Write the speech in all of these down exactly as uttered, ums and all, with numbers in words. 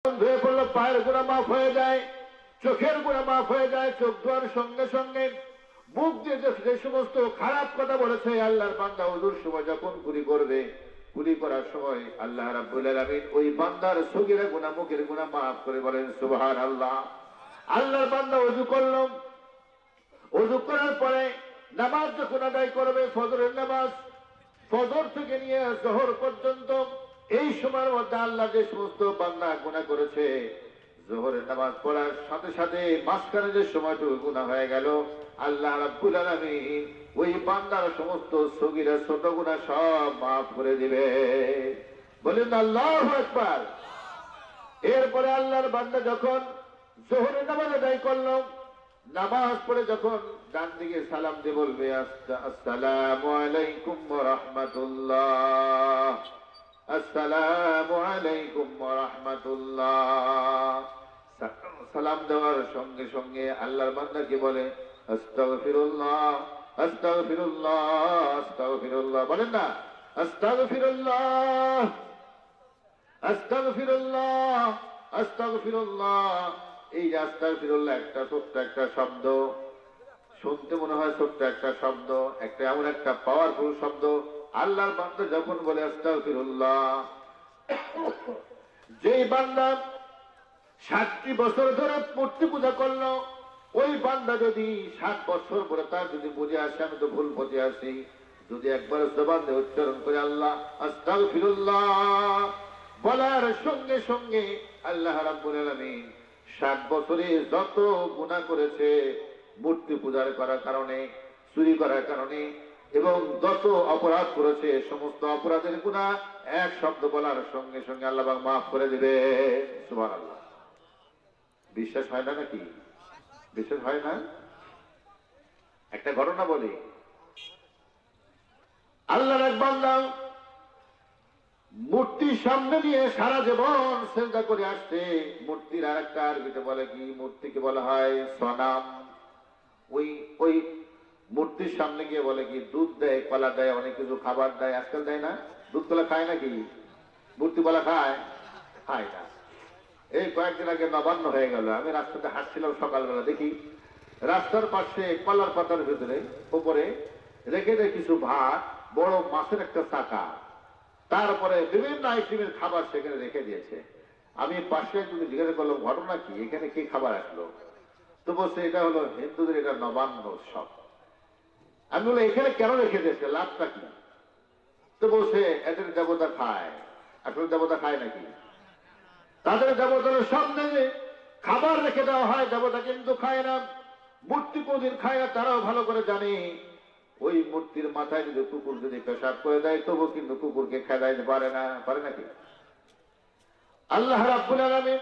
ধুয়ে পড়লো, পায়ের গোড়া মাফ হয়ে যায়, চোখের গোড়া মাফ হয়ে যায়। চোখ ধোয়ার সঙ্গে সঙ্গে মুখ দিয়ে যে সমস্ত খারাপ কথা বলেছে আল্লাহর বান্দা ওযুর সময় যখন কুলি করবে, কুলি করার সময় আল্লাহ রাব্বুল আলামিন ওই বান্দার সগীরা গুনাহ, মুখের গুনাহ মাফ করে। বলেন সুবহানাল্লাহ। আল্লাহর বান্দা ওযু করলো, ওযু করার পরে নামাজ যখন আদায় করবে, ফজরের নামাজ, ফজর থেকে নিয়ে জোহর পর্যন্ত এই সময়ের মধ্যে আল্লাহ যে সমস্ত বান্দা গুনাহ করেছে, জোহরের নামাজ পড়ার সাথে সাথে মাঝখানে যে সময়টুকু গুনাহ হয়ে গেল, আল্লাহ রাব্বুল আলামিন ওই বান্দার সমস্ত সগীরা ছোট গুনাহ সব মাফ করে দিবে। বলেন আল্লাহু আকবার। এরপরে আল্লাহর বান্দা যখন জোহরের নামাজ আদায় করল, নামাজ পড়ে যখন ডান দিকে সালাম দিয়ে বলবে আসসালামু আলাইকুম ওয়া রাহমাতুল্লাহ, আসসালামু আলাইকুম ওয়া রাহমাতুল্লাহ, সালাম দেওয়ার সঙ্গে সঙ্গে আল্লাহর বান্দা কি বলে? আস্তাগফিরুল্লাহ, আস্তাগফিরুল্লাহ, আস্তাগফিরুল্লাহ। বলেন না আস্তাগফিরুল্লাহ, আস্তাগফিরুল্লাহ, আস্তাগফিরুল্লাহ। এই যে আস্তাগফিরুল্লাহ একটা ছোট্ট একটা শব্দ, শুনতে মনে হয় ছোট্ট একটা শব্দ, একটা এমন একটা পাওয়ারফুল শব্দ। আল্লাহর বান্দা যখন বলে আস্তাগফিরুল্লাহ, যেই বান্দা ষাটটি বছর ধরে মূর্তি পূজা করলো, ওই বান্দা যদি ষাট বছর পরে তার যদি বুঝে আসে আমি তো ভুল পথে আসি, যদি একবার জবান দিয়ে উচ্চারণ করে আল্লাহ আস্তাগফিরুল্লাহ বলার সঙ্গে সঙ্গে আল্লাহ রাব্বুল আলামিন ষাট বছরে যত গুনাহ করেছে মূর্তি পূজার করার কারণে, চুরি করার কারণে এবং যত অপরাধ করেছে সমস্ত অপরাধের গুনাহ এক শব্দ বলার সঙ্গে সঙ্গে আল্লাহ মাফ করে দিবে। সুবহানাল্লাহ। বিশ্বাস হয় না নাকি? বিশ্বাস হয় না? একটা ঘটনা বলি। আল্লাহর এক বান্দা মূর্তির সামনে দিয়ে সারা জীবন সিজদা করে আসছে। মূর্তির আর একটা আরবিতে বলে কি? মূর্তিকে বলা হয় সনাম। ওই ওই মূর্তির সামনে গিয়ে বলে কি? দুধ দেয়, কলা দেয়, অনেক কিছু খাবার দেয়। আজকাল দেয় না? দুধ কলা খায় নাকি? মূর্তি কলা খায়? খায় না। এই কয়েকদিন আগে নবান্ন হয়ে গেল, আমি রাস্তাতে হাঁটছিলাম সকালবেলা, দেখি রাস্তার পাশে কলার পাতার ভিতরে উপরে রেখে দেয় কিছু ভাত, বড় মাছের একটা চাকা, তারপরে বিভিন্ন আইটেমের খাবার সেখানে রেখে দিয়েছে। আমি পাশে যদি জিজ্ঞাসা করলাম ঘটনা কি, এখানে কি খাবার আসলো? তো বলছে এটা হলো হিন্দুদের এটা নবান্ন উৎসব। আমি বললাম এখানে কেন রেখে দিয়েছে, লাভটা কি? তো বলছে এদের দেবতা খায়। আসলে দেবতা খায় নাকি? তাদের দেবতার সামনে খাবার রেখে দেওয়া হয়, দেবতা কিন্তু খায় না। মূর্তি কোনদিন খায় না, তারাও ভালো করে জানে। ওই মূর্তির মাথায় যদি কুকুর যদি পেশাব করে দেয় তবু কিন্তু কুকুরকে খেদাইতে পারে না। পারে নাকি? আল্লাহ রাব্বুল আলামিন,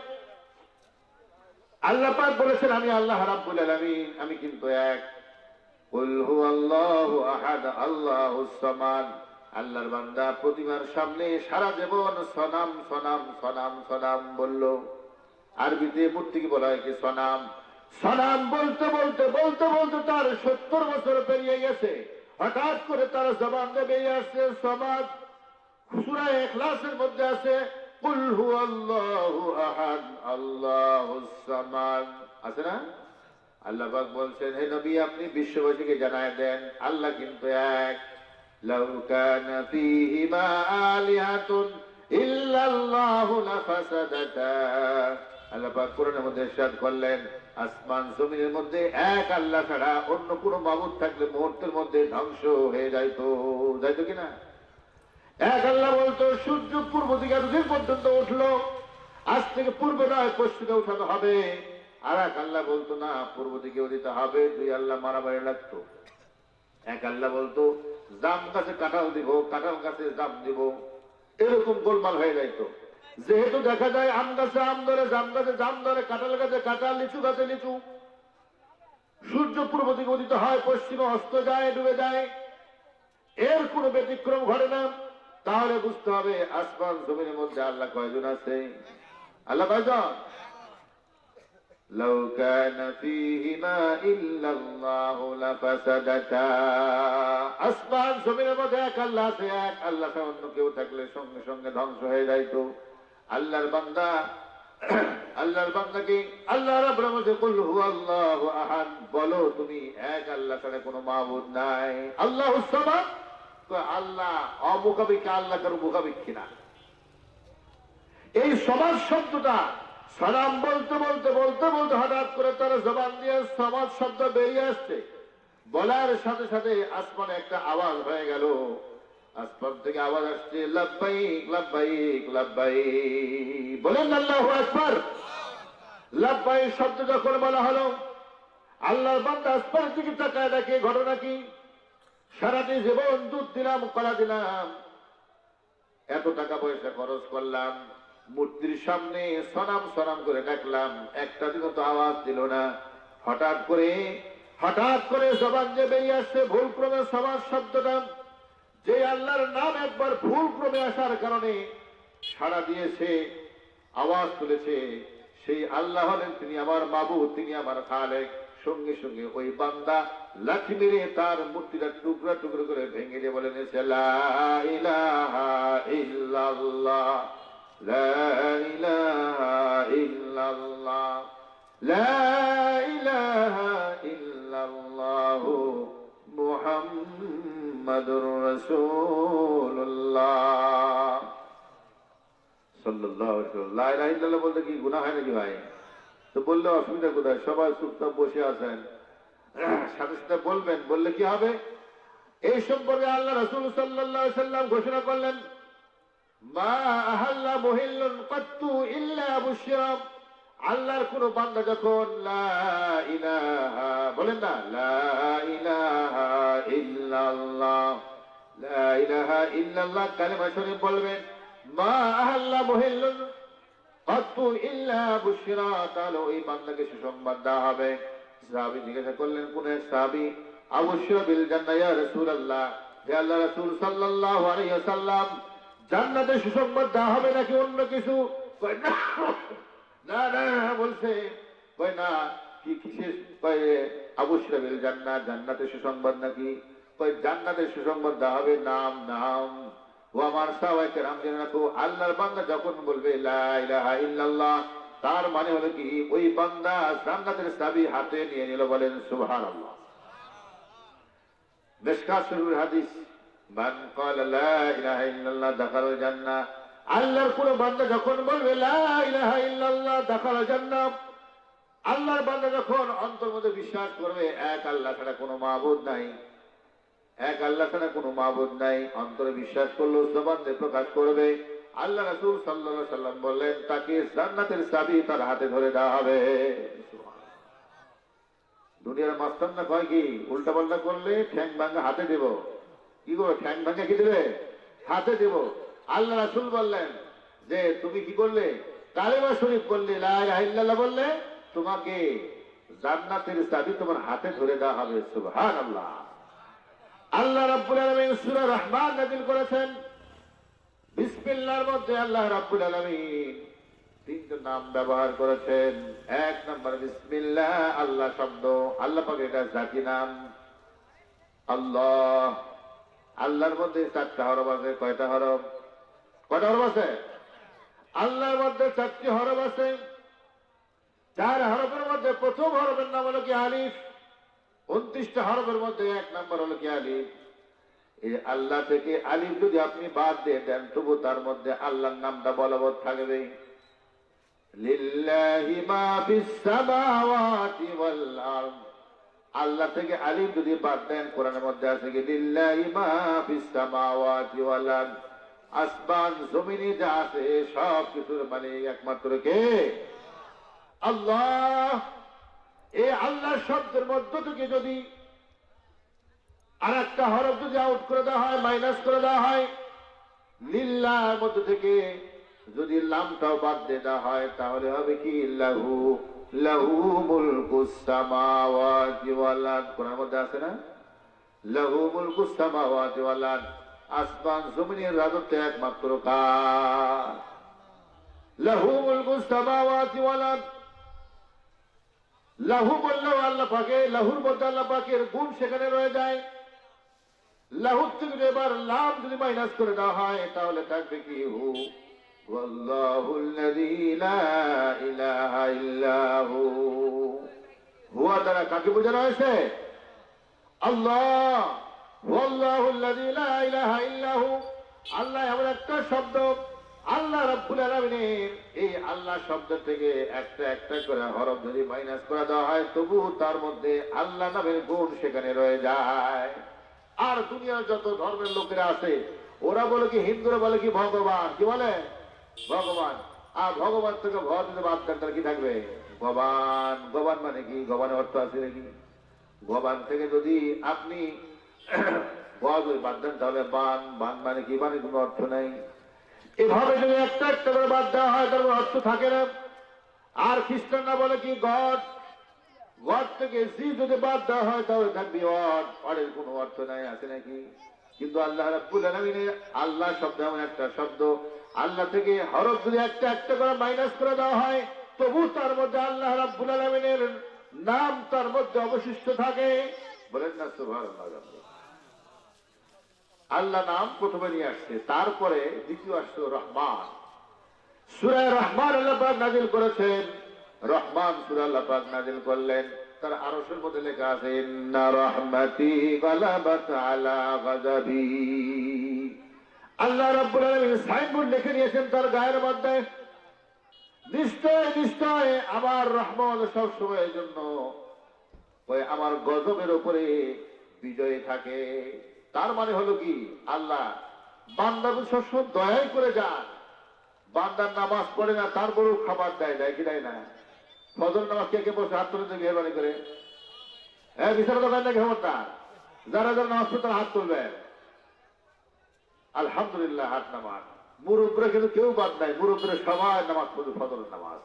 আল্লাহ পাক বলেছেন আমি আল্লাহ রাব্বুল আলামিন, আমি কিন্তু এক। কুল হুয়াল্লাহু আহাদ আল্লাহুস সামাদ। আল্লাহর বান্দা প্রতিমার সামনে সারা জীবন সনাম সনাম সনাম সনাম বলল। আরবিতে মূর্তিকে বলা হয় কি? সনাম। সনাম বলতে বলতে বলতে বলতে তার সত্তর বছর পেরিয়ে গেছে। হঠাৎ করে তার জবান দিয়ে বেরিয়ে আসছে সমাদ। সূরা ইখলাসের মধ্যে আছে কুল হুয়াল্লাহু আহাদ আল্লাহুস সামাদ, আছে না? আল্লাহ পাক বলছেন হে নবী আপনি বিশ্ববাসীকে জানায় দেন আল্লাহ কিন্তু এক। লাউ কানা ফীহিমা আলিহাতুন ইল্লাল্লাহু লাফাসাদাতা। আল্লাহ পাক কোরআনের মধ্যে ইরশাদ করলেন আসমান জমিনের মধ্যে এক আল্লাহ ছাড়া অন্য কোনো মাবুদ থাকলে মুহূর্তের মধ্যে ধ্বংস হয়ে যাইতো। যাইতো কিনা? এক আল্লাহ বলতো সূর্য পূর্ব দিকে এতদিন পর্যন্ত উঠলো, আজ থেকে পূর্বে নয় পশ্চিমে উঠানো হবে। আর এক আল্লাহ বলতো না পূর্ব দিকে উদিতে হবে। দুই আল্লাহ মারামারি লাগতো। এক আল্লাহ বলতো জাম গাছে কাঁঠাল দিব, কাঁঠাল গাছে জাম দিব, এরকম গোলমাল হয়ে যাইতো। যেহেতু দেখা যায় আম গাছে আম ধরে, জাম গাছে জাম ধরে, কাঁঠাল গাছে কাঁঠাল, লিচু গাছে লিচু। সূর্য পূর্ব দিকে উদিত হয়, পশ্চিমে অস্ত যায়, ডুবে যায়, এর কোনো ব্যতিক্রম ঘটে না। তাহলে বুঝতে হবে আসমান জমিনের মধ্যে আল্লাহ কয়জন আছে? আল্লাহ কয়জন? লাউ কানা ফীহিমা ইল্লাল্লাহু লাফাসাদাতা। আসমান জমিনের মধ্যে এক আল্লাহ আছে, এক আল্লাহ ছাড়া অন্য কেউ থাকলে সঙ্গে সঙ্গে ধ্বংস হয়ে যাইতো। আল্লাহর বান্দা আল্লাহর বান্দাকে আল্লাহ রাব্বুল আলামিন কুল হুয়াল্লাহু আহাদ, বলো তুমি এক আল্লাহ ছাড়া কোনো মাবুদ নাই। আল্লাহুস সামাদ, তো আল্লাহ অমুখাপেক্ষী, আল্লাহ কারো মুখাপেক্ষী না। এই সমাজ শব্দটা সালাম বলতে বলতে বলতে বলতে হঠাৎ করে তার জবান দিয়ে সমাজ শব্দ বেরিয়ে আসছে। বলার সাথে সাথে আসমানে একটা আওয়াজ হয়ে গেল। আসমান থেকে আওয়াজ আসছে, লাব্বাইক লাব্বাইক লাব্বাইক। বলেন আল্লাহু আকবার। লাব্বাইক শব্দ যখন বলা হলো, আল্লাহর বান্দা আসমান থেকে তাকায় দেখে ঘটনা কি? সারাটি জীবন দুধ দিলাম, কলা দিলাম, এত টাকা পয়সা খরচ করলাম, মূর্তির সামনে সনাম সনাম করে ডাকলাম, একটা দিনও তো আওয়াজ দিল না। হঠাৎ করে হঠাৎ করে জবান যে বেরিয়ে আসছে ভুল ক্রমে সমাজ শব্দটা, যে আল্লাহর নাম একবার ভুল ক্রমে আসার কারণে সাড়া দিয়েছে, আওয়াজ তুলেছে, সেই আল্লাহ হলেন তিনি আমার মাবুদ, তিনি আমার খালেক। সঙ্গে সঙ্গে ওই বান্দা লাঠি মেরে তার মূর্তিটা টুকরা টুকরো করে ভেঙে দিয়ে বলেন, লা ইলাহা ইল্লাল্লাহ লা ইলাহা ইল্লাল্লাহ লা ইলাহা ইল্লাল্লাহু মুহাম্মাদুর রাসূলুল্লাহ সাল্লাল্লাহু আলাইহি ওয়াসাল্লাম। লা ইলাহা ইল্লাল্লাহ বলতে কি গুনাহ হয় নাকি ভাই? তো বললে অসুবিধা কোথায়? সবাই চুপচাপ বসে আছেন, সাথে সাথে বলবেন, বললে কি হবে? এই সম্পর্কে আল্লাহ রাসূল সাল্লাল্লাহু আলাইহি ওয়াসাল্লাম ঘোষণা করলেন, মা আহাল্লা মুহিল্লুন কাত্তু ইল্লা বুশরা। আল্লাহর কোন বান্দা যখন লা ইলাহা, বলেন না, লা ইলাহা ইল্লাল্লাহ লা ইলাহা ইল্লাল্লাহ কালেমা শরীফ বলবেন, মা আহাল্লা মুহিল্লুন কাত্তু ইল্লা বুশরা, তাহলে ওই বান্দাকে সুসংবাদ দেওয়া হবে। সাহাবী জিজ্ঞাসা করলেন, কোন সাহাবী? আবশ্যক বিল জান্নাহ ইয়া রাসূলুল্লাহ, হে আল্লাহ রাসূল সাল্লাল্লাহু আলাইহি ওয়াসাল্লাম, জান্নাতের সুসংবাদ দেওয়া হবে নাকি অন্য কিছু? না না বলছে, কই না, কি কিসের? কই আবশ্যক বিল জান্নাহ, জান্নাতের সুসংবাদ নাকি? কই জান্নাতের সুসংবাদ দেওয়া হবে, নাম নাম। ও আমার সাহাবায়ে কেরাম জেনে রাখো, আল্লাহর বান্দা যখন বলবে লা ইলাহা ইল্লাল্লাহ, তার মানে হলো কি ওই বান্দা জান্নাতের চাবি হাতে নিয়ে নিল। বলেন সুবহানাল্লাহ। মিশকাত শরীফের হাদিস, মান ক্বালা লা ইলাহা ইল্লাল্লাহ দাখালাল জান্নাহ। আল্লাহর কোন বান্দা যখন বলবে লা ইলাহা ইল্লাল্লাহ দাখালাল জান্নাহ, আল্লাহর বান্দা যখন অন্তর মধ্যে বিশ্বাস করবে এক আল্লাহ ছাড়া কোনো মাবুদ নাই, এক আল্লাহ ছাড়া কোনো মাবুদ নাই, অন্তরে বিশ্বাস করলো, জবান দিয়ে প্রকাশ করবে, আল্লাহ রাসূল সাল্লাল্লাহু আলাইহি ওয়াসাল্লাম বললেন তাকে জান্নাতের চাবি তার হাতে ধরে দেওয়া হবে। দুনিয়ার মাস্তানরা কয় কি, উল্টা পাল্টা করলে ঠ্যাং ভাঙা হাতে দেব। কি গো, ঠ্যাং ভাঙা কি দেবে? হাতে দেব। আল্লাহ রাসূল বললেন যে তুমি কি করলে? কালেমা শরীফ করলে, লা ইলাহা ইল্লাল্লাহ বললে, তোমাকে জান্নাতের চাবি তোমার হাতে ধরে দেওয়া হবে। সুবহানাল্লাহ। আল্লাহ রাব্বুল আলামিন সূরা রহমান নাযিল করেছেন। বিসমিল্লাহর মধ্যে আল্লাহ রাব্বুল আলামিন তিনটা নাম ব্যবহার করেছেন। এক নম্বর বিসমিল্লাহ, আল্লাহ শব্দ, আল্লাহ পাকের এটা জাতি নাম আল্লাহ। আল্লাহর মধ্যে চারটা হরফ আছে। কয়টা হরফ? কয়টা হরফ আছে? আল্লাহর মধ্যে চারটি হরফ আছে। চার হরফের মধ্যে প্রথম হরফের নাম হলো কি আলিফ। উনত্রিশটা হরফের মধ্যে এক নম্বর হলো কি আলিফ। এই আল্লাহ থেকে আলিফ যদি আপনি বাদ দিয়ে দেন, তবু তার মধ্যে আল্লাহর নামটা বলবৎ থাকবে। লিল্লাহি মা ফিস সামাওয়াতি ওয়াল আরদ। আল্লাহ থেকে আলিফ যদি বাদ দেন, কোরআনের মধ্যে আছে কি লিল্লাহি মা ফিস সামাওয়াতি ওয়াল আরদ। আসমান জমিনে যা আছে সব কিছুর মালিক একমাত্র কে? আল্লাহ। এই আল্লাহ শব্দের মধ্য থেকে যদি আর একটা হরফ যদি আউট করে দেওয়া হয়, মাইনাস করে দেওয়া হয়, লিল্লাহর মধ্য থেকে যদি লামটাও বাদ দিয়ে দেওয়া হয়, তাহলে হবে কি লাহু। লাহু মুলকুস সামাওয়াতি ওয়াল আরদ। কোরআনের মধ্যে আছে না, লাহু মুলকুস সামাওয়াতি ওয়াল আরদ। আসমান জমিনের রাজত্ব একমাত্র কার? লাহু মুলকুস সামাওয়াতি ওয়াল আরদ। লাহু বললেও আল্লাহ পাকে, লাহুর মধ্যে আল্লাহ পাকের গুণ সেখানে রয়ে যায়। লাহুর থেকে এবার লাম যদি মাইনাস করে দেওয়া হয়, তাহলে থাকবে কি হু। ওয়াল্লাহুল্লাযী লা ইলাহা ইল্লাহু। হুয়া দ্বারা কাকে বোঝানো হয়েছে? আল্লাহ। ওয়াল্লাহুল্লাযী লা ইলাহা ইল্লাহু, আল্লাহ এমন একটা শব্দ, আল্লাহ রাব্বুল আলামিনের এই আল্লাহ শব্দ থেকে একটা একটা করে হরফ যদি মাইনাস করে দেওয়া হয়, তবু তার মধ্যে আল্লাহ নামের গুণ সেখানে রয়ে যায়। আর দুনিয়ার যত ধর্মের লোকেরা আছে, ওরা বলে কি, হিন্দুরা বলে কি ভগবান, কি বলে ভগবান। আর ভগবান থেকে ভর যদি বাদ দেন তাহলে কি থাকবে? ভগবান। ভগবান মানে কি? ভগবানের অর্থ আছে নাকি? ভগবান থেকে যদি আপনি বাদ দেন তাহলে বান। বান মানে কি? মানে কোনো অর্থ নাই। এভাবে যদি একটা একটা করে বাদ দেওয়া হয় তাহলে অর্থ থাকে না। আর খ্রিস্টানরা বলে কি গড। গড থেকে জি যদি বাদ দেওয়া হয় তাহলে থাকবে অড। অডের কোনো অর্থ নাই, আছে নাকি? কিন্তু আল্লাহ রাব্বুল আলামিনের আল্লাহ শব্দ এমন একটা শব্দ, আল্লাহ থেকে হরফ যদি একটা একটা করে মাইনাস করে দেওয়া হয়, তবু তার মধ্যে আল্লাহ রাব্বুল আলামিনের নাম তার মধ্যে অবশিষ্ট থাকে। বলেন না সুবহানাল্লাহ। আল্লাহ নাম প্রথমে নিয়ে আসছে, তারপরে দ্বিতীয় আসছে রহমান। সূরা রহমান আল্লাহ পাক নাযিল করেছেন। রহমান সূরা আল্লাহ পাক নাযিল করলেন, তার আরশের মধ্যে লেখা আছে ইন্না রাহমাতি গালাবাত আলা গাযাবি। আল্লাহ রাব্বুল আলামিন সাইনবোর্ড লিখে নিয়েছেন তার গায়ের মধ্যে, নিশ্চয় নিশ্চয় আমার রহমত সব সময়ের জন্য ওই আমার গজবের উপরে বিজয়ী থাকে। তার মানে হলো কি, আল্লাহ বান্দার সবসময় দয়াই করে যান। বান্দার নামাজ পড়ে না, তারপরেও খাবার দেয়, দেয় কি দেয় না? ফজর নামাজ কে কে বসে হাত তুলে মেহরবানি করে? হ্যাঁ, বিচার দোকান না ক্ষমতা, যারা যারা নামাজ পড়ে তারা হাত তুলবে। আলহামদুলিল্লাহ, হাত নামাজ। মুরব্বীরা কিন্তু কেউ বাদ নাই, মুরব্বীরা সবাই নামাজ পড়বে, ফজর নামাজ।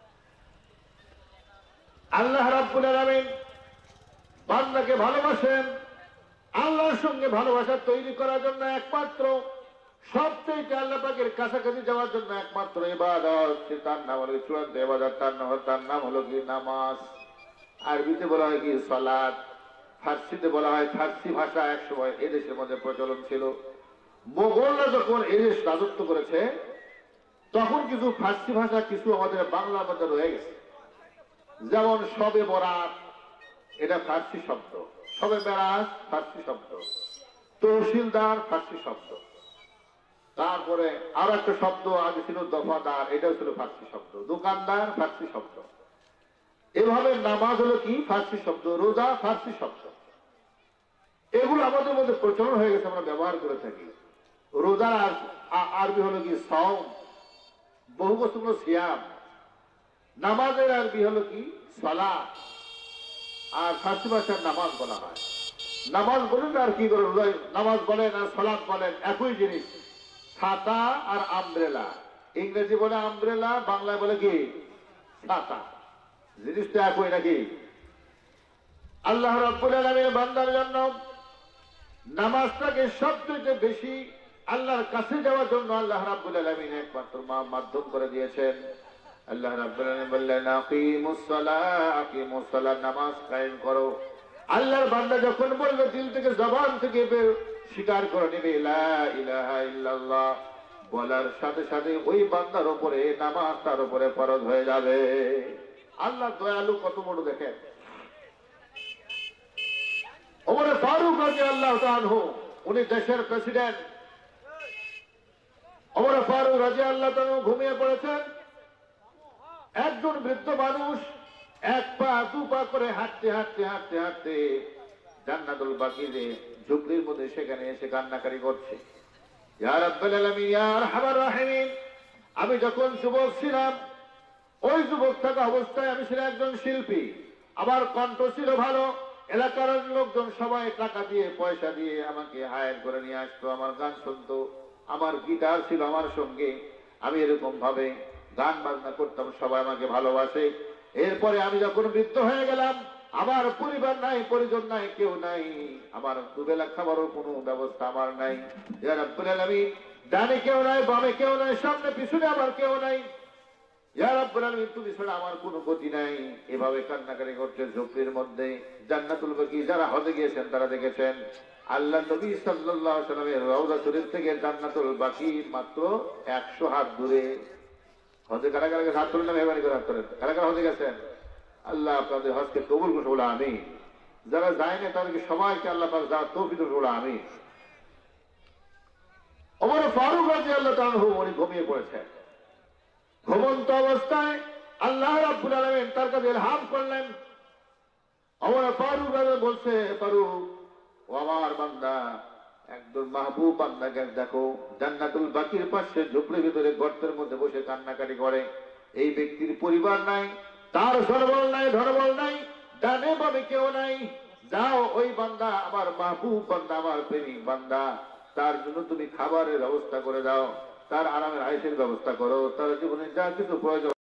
আল্লাহ রাব্বুল আলামিন বান্দাকে ভালোবাসেন। আল্লাহর সঙ্গে ভালোবাসা তৈরি করার জন্য একমাত্র, সবচেয়ে আল্লাহ পাকের কাছাকাছি যাওয়ার জন্য একমাত্র ইবাদত, তার নাম হলো চূড়ান্ত ইবাদত, তার নাম তার নাম হলো কি নামাজ। আরবিতে বলা হয় কি সালাত, ফার্সিতে বলা হয়, ফার্সি ভাষা এক সময় এদেশের মধ্যে প্রচলন ছিল। মোগলরা যখন এদেশ রাজত্ব করেছে, তখন কিছু ফার্সি ভাষা কিছু আমাদের বাংলার মধ্যে রয়ে গেছে। যেমন শবে বরাত, এটা ফার্সি শব্দ। শবে বেরাত ফার্সি শব্দ। তহসিলদার ফার্সি শব্দ। তারপরে আরো একটা শব্দ আগে ছিল দফাদার, এটাও ছিল ফার্সি শব্দ। দোকানদার ফার্সি শব্দ। এভাবে নামাজ হলো কি ফার্সি শব্দ, রোজা ফার্সি শব্দ। এগুলো আমাদের মধ্যে প্রচলন হয়ে গেছে, আমরা ব্যবহার করে থাকি। রোজার আরবি হলো কি সাওম, বহু বস্তু হলো সিয়াম। নামাজের আরবি হলো কি সালাত, আর ফার্সি ভাষার নামাজ বলা হয়। নামাজ বলেন আর কি করে, নামাজ বলেন আর সালাত বলেন একই জিনিস। ছাতা আর আমব্রেলা, ইংরেজি বলে আমব্রেলা, বাংলায় বলে কি ছাতা, জিনিসটা একই নাকি? আল্লাহ রাব্বুল আলামিন বান্দার জন্য নামাজটাকে সবচেয়ে বেশি আল্লাহর কাছে যাওয়ার জন্য আল্লাহ রাব্বুল আলামিন একমাত্র মাধ্যম করে দিয়েছেন। আল্লাহ রাব্বুল আলামিন বললেন আকিমুস সালাহ, আকিমুস সালাহ, নামাজ কায়েম করো। আল্লাহর বান্দা যখন বলবে, দিল থেকে জবান থেকে বের স্বীকার করে নেবে লা ইলাহা ইল্লাল্লাহ, বলার সাথে সাথে ওই বান্দার উপরে নামাজ তার উপরে ফরজ হয়ে যাবে। আল্লাহ দয়ালু কত বড় দেখেন। ওমর ফারুক রাদিয়াল্লাহু তাআলা আনহু, উনি দেশের প্রেসিডেন্ট। ওমর ফারুক রাদিয়াল্লাহু তাআলা ঘুমিয়ে পড়েছেন। একজন বৃদ্ধ মানুষ এক পা দু পা করে হাঁটতে হাঁটতে হাঁটতে হাঁটতে জান্নাতুল বাকিরে ঝুপড়ির মধ্যে সেখানে এসে কান্নাকারি করছে। ইয়া রাব্বুল আলামিন, ইয়া আরহামার রাহিমিন, আমি যখন যুবক ছিলাম, ওই যুবক থাকা অবস্থায় আমি ছিলাম একজন শিল্পী। আমার কণ্ঠ ছিল ভালো। এলাকার লোকজন সবাই টাকা দিয়ে পয়সা দিয়ে আমাকে হায়ার করে নিয়ে আসতো, আমার গান শুনতো। আমার গিটার ছিল আমার সঙ্গে, আমি এরকম ভাবে গান বাজনা করতাম, সবাই আমাকে ভালোবাসে। এরপরে আমি যখন বৃদ্ধ হয়ে গেলাম, আমার পরিবার নাই, পরিজন নাই, কেউ নাই, আমার দুবেলা খাবারও কোনো ব্যবস্থা আমার নাই। ইয়া রাব্বুল আলামিন, ডানে কেউ নাই, বামে কেউ নাই, সামনে পিছনে আমার কেউ নাই। ইয়া রাব্বুল আলামিন, তুমি ছাড়া আমার কোনো গতি নাই। এভাবে কান্নাকাটি করছে ঝুপড়ির মধ্যে। জান্নাতুল বাকি যারা হজে গিয়েছেন তারা দেখেছেন আল্লাহ নবী সাল্লাল্লাহু আলাইহি ওয়াসাল্লামের রওজা শরীফ থেকে জান্নাতুল বাকি মাত্র একশো হাত দূরে। হজে কারা কারা গেছে হাত তুলেন না, মেহরবানি করে হাত তোলেন। কারা কারা হজে গেছেন? আল্লাহ আপনাদের হজকে কবুল করুন বলে আমিন। যারা যায় না তাদেরকে সবাইকে আল্লাহ পাক যা তৌফিক দেন বলে আমিন। ওমর ফারুক রাদিয়াল্লাহু তাআলা উনি ঘুমিয়ে পড়েছেন। ঘুমন্ত অবস্থায় আল্লাহ রাব্বুল আলামিন তার কাছে ইলহাম করলেন। ওমর ফারুক রাদিয়াল্লাহু বলছে, ফারুক ও আমার বান্দা, একদম মাহবুব বান্দাকে দেখো জান্নাতুল বাকির পাশে ঝুপড়ির ভিতরে গর্তের মধ্যে বসে কান্নাকাটি করে। এই ব্যক্তির পরিবার নাই, তার সরবল নাই, ধনবল নাই, ডানে বামে কেউ নাই। যাও ওই বান্দা আমার মাহবুব বান্দা, আমার প্রেমিক বান্দা, তার জন্য তুমি খাবারের ব্যবস্থা করে দাও, তার আরামের আয়েশের ব্যবস্থা করো, তার জীবনে যা কিছু প্রয়োজন